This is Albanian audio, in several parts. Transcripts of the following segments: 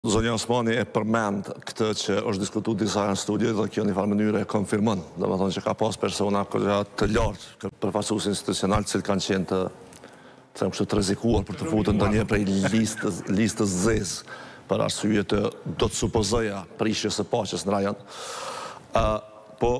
Zonja Osmani e përmend këtë që është diskutu disa në studio dhe kjo një farë mënyrë e konfirmon. Dhe më thonë që ka pas persona të lartë, përfaqësues institucional, që kanë qenë të rrezikuar për të futur ndonjë prej listës zezë për arsye të do të supozoja prishjes së paqes në rajon. Po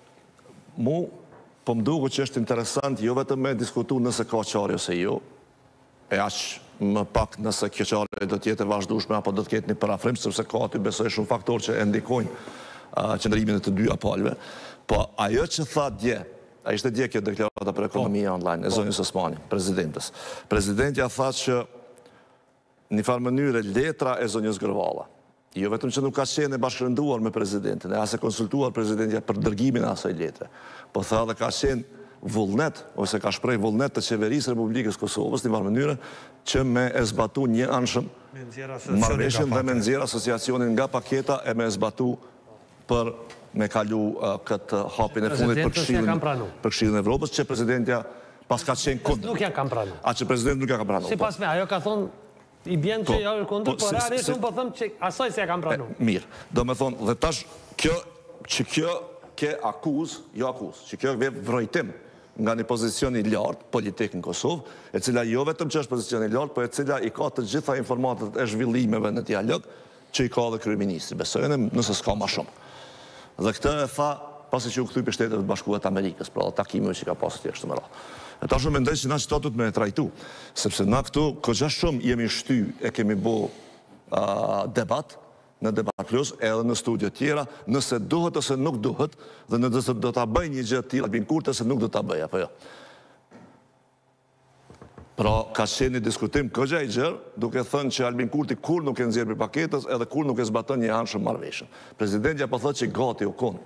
më duket që është interesant jo vetëm me diskutu nëse ka qarje ose jo, e aq më pak nëse kjo qarje do të jetë e vazhdueshme apo do të ketë një parafrim, sepse ka aty besoj shumë faktorë që e ndikojnë qëndrimin e të dyja palëve. Po ajo që tha dje, a ishte dje kjo deklarata për ekonomia online e zonjës Osmani, presidentës. Presidentja tha që një farë mënyrë letra e zonjës Gërvalla, jo vetëm që nuk ka qenë e bashkërënduar me presidentin, e as e konsultuar presidentja për dërgimin e asaj letre, po tha dhe ka qenë vullnet, ose ka shprej vullnet të qeverisë Republikës Kosovës, një farë mënyrë që me e zbatu një anshëm marrëveshjen dhe me nxjerr asociacionin nga paketa e me e zbatu për me kalu këtë hapin e fundit për Këshillin e Evropës, që presidentja pas ka qenë kundër. Nuk ja kam pranu. A që president nuk ja ka pranu. Sipas me, ajo ka thonë, i bjen që ja është kundër, por realisht unë po them që asaj se ja kam pranu. Mirë, do me thonë, dhe tash kjo ke akuz, jo akuz, që kjo ve vrojtim nga një pozicion i lartë politik në Kosovë, e cila jo vetëm që është pozicion i lartë, po e cila i ka të gjitha informatat e zhvillimeve në dialog, që i ka dhe kryeministri. Besojnë nëse s'ka ma shumë. Dhe këtë e tha, pasi që u kthy për Shtetet e Bashkuara të Amerikës, pra takime që ka pasur tjetër të mëra. E ta shumë mendoj që na qëtatut me e trajtu, sepse na këtu këgja shumë jemi shty e kemi bo debat, në Debat Plus, edhe në studio tjera, nëse duhet ose nuk duhet, dhe nëse do të bëj një gjë të tillë Albin Kurti ose nuk do të bëj, apo jo. Pra, ka qenë një diskutim këgja i gjerë, duke thënë që Albin Kurti kur nuk e nxjerr për paketës, edhe kur nuk e zbaton një anshëm marrëveshje. Presidentja po thotë që gati u kon.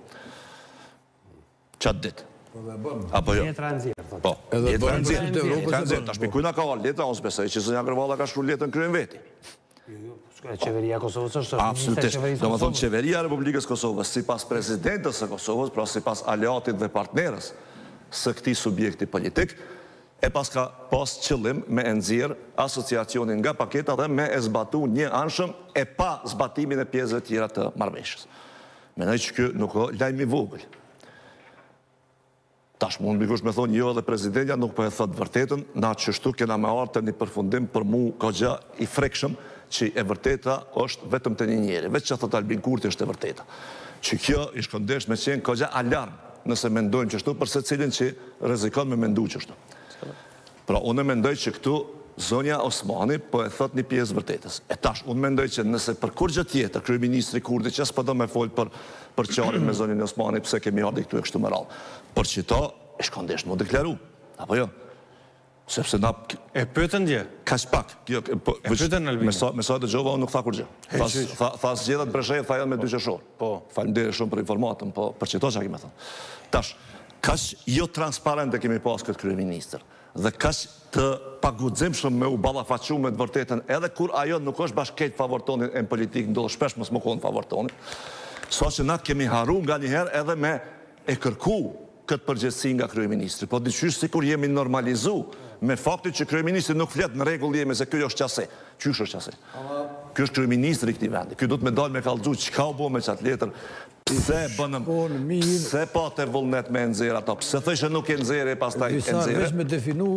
Qatë ditë. Apo jo. Letra nxjerr, thotë. Po, letra nxjerr. Tash pikujna ka letra, unë besoj që zonja Gërvalla ka shkruar letrën kryen veti. Qeveria Kosovës është... Absolutisht. Do më thonë, qeveria Republikës Kosovës, si pas prezidentës e Kosovës, pra si pas aliatit dhe partnerës së këti subjekti politik, e pas ka pas qëllim me nxjerr asociacionin nga paketa dhe me e zbatu një anshëm e pa zbatimin e pjesëve tjera të marrëveshjes. Mendoj që kjo nuk o lajm i vogël. Tash mund bikush me thonë, jo edhe presidentja nuk po e thot vërtetën, na qështu kena me artë një përfundim për mu kogja i frekshëm, që e vërteta është vetëm të një njeri, veç që thot Albin Kurti është e vërteta. Që kjo i shkëndesh me qenë kogja alarm, nëse mendojmë qështu, përse cilin që rrezikon me mendu qështu. Pra, unë e mendoj që këtu zonja Osmani po e thot një pjesë vërtetës. E tash, unë mendoj që nëse për kur gjë tjetër, kryeministri Kurti, që s'po do me folë për qarin me zonjën Osmani, pse kemi ardhi këtu e kështu më radhë. Për që ta, e shkëndesh më deklaru, apo jo? Sepse na... E pëtën dje? Ka shpak. E pëtën Albin? Me sa të gjova, unë nuk tha kur gjë. Tha zgjedhat breshejet, tha janë me dy qershor. Faleminderit shumë për informatën, po për qëto që a kime thënë. Tash, kash jo transparent e kemi pas këtë kryeministër, dhe kash të paguximshëm me u ballafaqu me të vërtetën, edhe kur ajo nuk është bashkëket favortonin e në politikë, ndodhë shpesh mos më konë favortonin, sa që na kemi haru nga njëherë edhe me e kërku këtë përgjegjësi nga kryeministri. Po dyqysh sikur jemi normalizu me faktin që kryeministri nuk flet në rregull jemi se ky është qase. Qysh është qase? Ky është kryeministri i këtij vendi. Ky do të më dalë me kallxu çka u bë me çat letër. Pse bënëm? Pse pa të vullnet me nxjerr ato? Pse thëshë nuk e nxjerrë pastaj e nxjerrë?